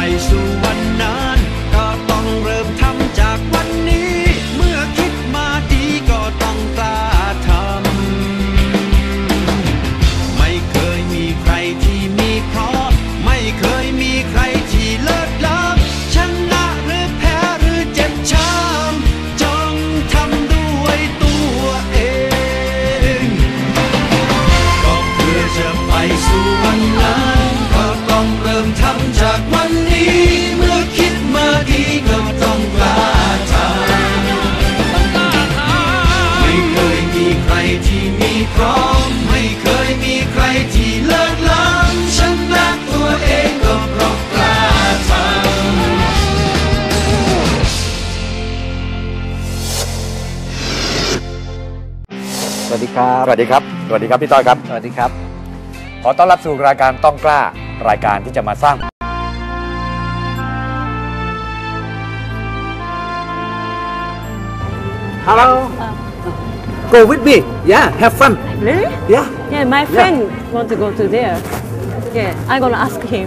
สู่วันนั้นก็ต้องเริ่มทำจากวันนี้เมื่อคิดมาดีก็ต้องกล้าทำไม่เคยมีใครที่มีพร้อมไม่เคยมีใครที่เลิศล้ำชนะหรือแพ้หรือเจ็บช้ำจงทำด้วยตัวเองก็เพื่อจะไปสู่วันนั้นก็ต้องเริ่มทำจากวันนี้เมื่อคิดมาดีก็ต้องกล้าทำไม่เคยมีใครที่มีพร้อมไม่เคยมีใครที่เลิศล้ำชนะตัวเองก็เพราะกล้าทสวัสดีครับสวัสดีครับ สวัสดีครับพี่ต้อยครับสวัสดีครับขอต้อนรับสู่รายการต้องกล้ารายการที่จะมาสร้าง Hello Go with me Yeah have fun Really? Yeah Yeah, my friend want to go to there. Yeah, I'm gonna ask him.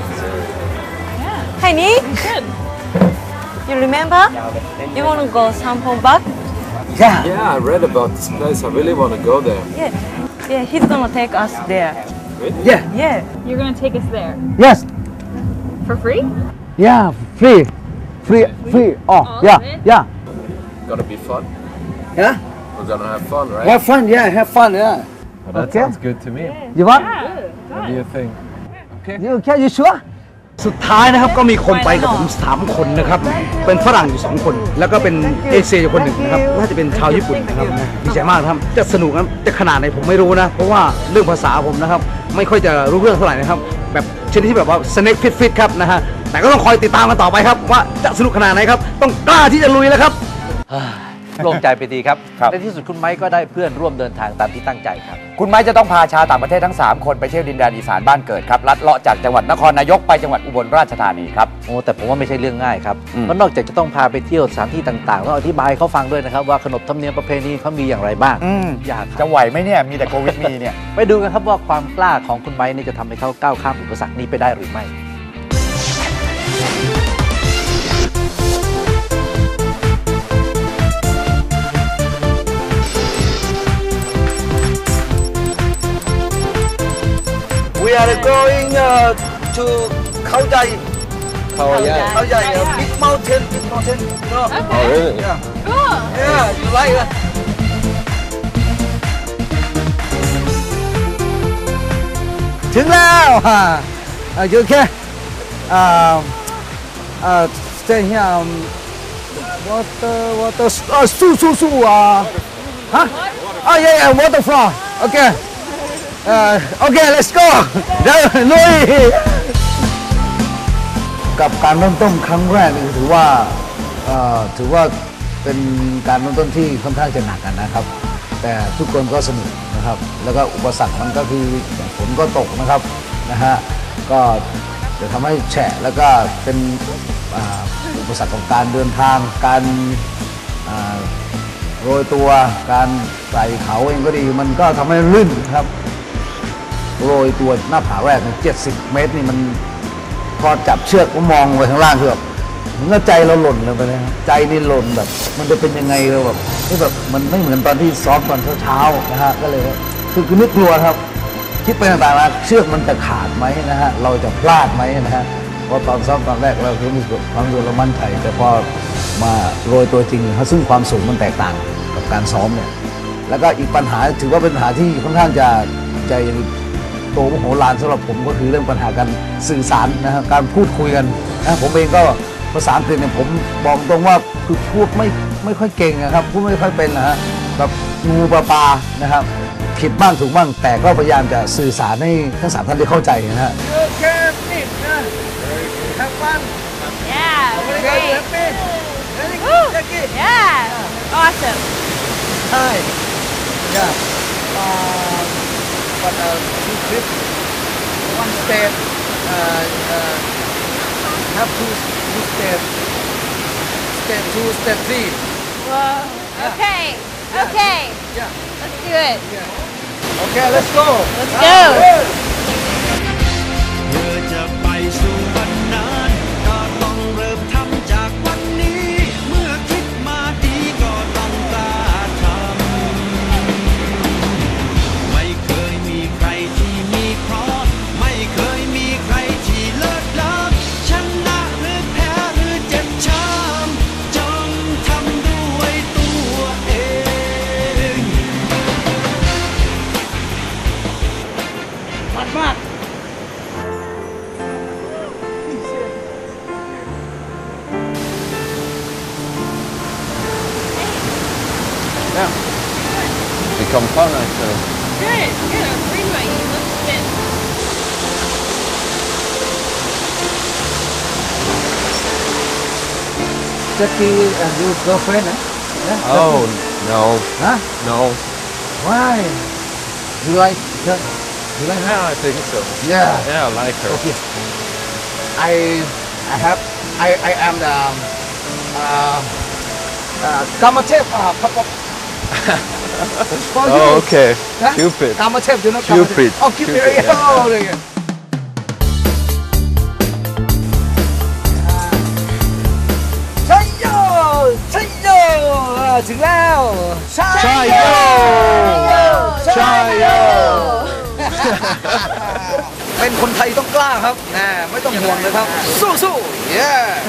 Hey, Nick. You remember? You wanna go Sampo Park? Yeah Yeah, I read about this place. I really want to go there. Yeah. Yeah, he's gonna take us there. Yeah Yeah. You're gonna take us there Yes for free? Yeah free Oh All yeah of it? Yeah Gonna be fun. Yeah We're gonna have fun, right? Have fun Yeah have fun Yeah Well, that Okay. sounds good to me. You want What do you think? You okay You sure สุดท้ายนะครับก็มีคนไปกับผม3 คนนะครับเป็นฝรั่งอยู่2 คนแล้วก็เป็นเอเชียอยู่คนหนึ่งนะครับน่าจะเป็นชาวญี่ปุ่นนะครับดีใจมากครับจะสนุกนะจะขนาดไหนผมไม่รู้นะเพราะว่าเรื่องภาษาผมนะครับไม่ค่อยจะรู้เรื่องเท่าไหร่นะครับแบบชนิดที่แบบว่าสเน็กฟิตครับนะฮะแต่ก็ต้องคอยติดตามกันต่อไปครับว่าจะสนุกขนาดไหนครับต้องกล้าที่จะลุยแล้วครับโล่งใจไปดีครับครับในที่สุดคุณไม้ก็ได้เพื่อนร่วมเดินทางตามที่ตั้งใจครับคุณไม้จะต้องพาชาวต่างประเทศทั้ง3 คนไปเที่ยวดินแดนอีสานบ้านเกิดครับลัดเลาะจากจังหวัดนครนายกไปจังหวัดอุบลราชธานีครับโอ้แต่ผมว่าไม่ใช่เรื่องง่ายครับอืมเพราะนอกจากจะต้องพาไปเที่ยวสถานที่ต่างๆต้องอธิบายให้เขาฟังด้วยนะครับว่าขนบธรรมเนียมประเพณีเขามีอย่างไรบ้างยากครับจะไหวไหมเนี่ยมีแต่โควิดมีเนี่ยไปดูกันครับว่าความกล้าของคุณไม้นี่จะทำให้เขาก้าวข้ามอุปสรรคนี้ไปได้หรือไม่ We are going to เขาใหญ่ How are you? เขาใหญ่ Big Mountain No Oh, really? Yeah Cool. Yeah you like it ถึงแล้วyou okay stay here water สู้ฮะyeah waterfall okay okay let's go เดี๋ยวลุยกับการเริ่มต้นครั้งแรกนี่ถือว่าเป็นการเริ่มต้นที่ค่อนข้างจะหนักกันนะครับ แต่ทุกคนก็สนุกนะครับ แล้วก็อุปสรรคมันก็คือฝนก็ตกนะครับนะฮะก็จะทำให้แฉะแล้วก็เป็นอุปสรรคของการเดินทางการโรยตัวการไต่เขาเองก็ดีมันก็ทำให้ลื่นครับโรยตัวหน้าผาแรก70 เมตรนี่มันพอจับเชือกก็มองไปข้างล่างคือแบบเหมือนกับใจเราหล่นลงไปเลยใจนี่หล่นแบบมันจะเป็นยังไงเราแบบที่แบบมันไม่เหมือนตอนที่ซ้อมตอนเช้านะฮะก็เลยคือนึกกลัวครับคิดไปต่างๆนะเชือกมันจะขาดไหมนะฮะเราจะพลาดไหมนะฮะเพราะตอนซ้อมตอนแรกเราคือมีความรู้เรามั่นใจแต่พอมาโรยตัวจริงซึ่งความสูงมันแตกต่างกับการซ้อมเนี่ยแล้วก็อีกปัญหาถือว่าเป็นปัญหาที่ค่อนข้างจะใจโตมโหฬารสำหรับผมก็คือเรื่องปัญหาการสื่อสารนะฮะการพูดคุยกันนะผมเองก็ภาษาอังกฤษเนี่ยผมบอกตรงว่าคือพูดไม่ค่อยเก่งนะครับพูดไม่ค่อยเป็นนะฮะแบบงูปลานะครับผิดบ้างถูกบ้างแต่ก็พยายามจะสื่อสารให้ทั้ง3 ท่านได้เข้าใจนะฮะโอเคนี่นะแฮปปี้ Yeah, great. Woo. Yeah, awesome. Hi. Yeah. But two trips, one state, have two states, state 2, state 3. Whoa. Okay. Okay. Yeah. Let's do it. Okay, let's go. Let's go. เธอจะไปสู่วันนั้น Kampala, so. Good. Good. I'm pretty much. You look fit. Jackie and your girlfriend, eh? Yeah, Oh, no. Huh? No. Why? You like her? You like her? Yeah, I think so. Yeah. Yeah, I like her. Okay. I am the Kamatev. For you. Oh, okay. Huh? Cupid. Kamatev, you know Cupid. Kamatev? Oh, Cupid. Cupid, Yeah. yeah. Oh, there you go. ชัยโยชัยโยถึงแล้วชัยโยชัยโยเป็นคนไทยต้องกล้าครับไม่ต้องห่วงเลยครับสู้ๆเย้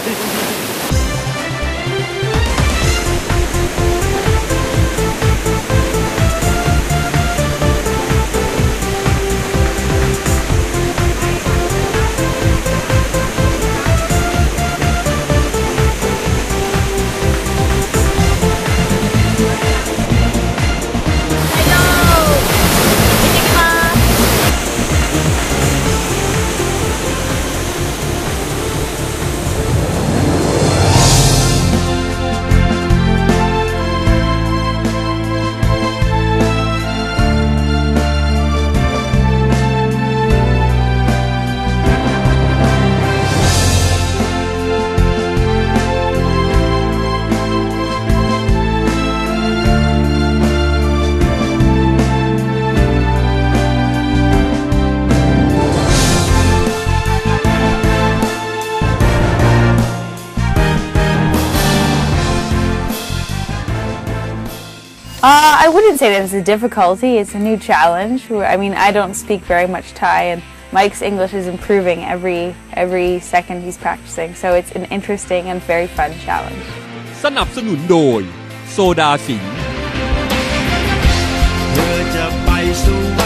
I wouldn't say that it's a difficulty. It's a new challenge. I mean, I don't speak very much Thai, and Mike's English is improving every second he's practicing. So it's an interesting and very fun challenge. สนับสนุนโดยโซดาสิงห์เธอจะไปสู่